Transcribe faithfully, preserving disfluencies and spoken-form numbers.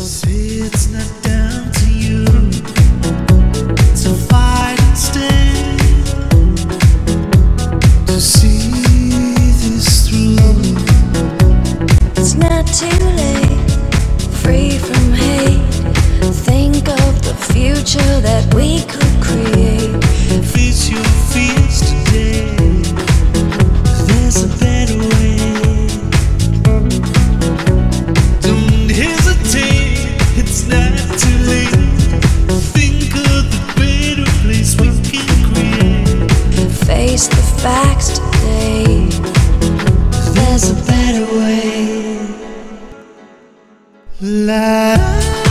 Say it's not down to you to fight instead, to see this through. It's not too late, free from hate. Think of the future that we could create. Face your fears today, there's a better way. Don't hesitate, it's not too late. Think of the better place we can create. Face the facts today, There's a better way. La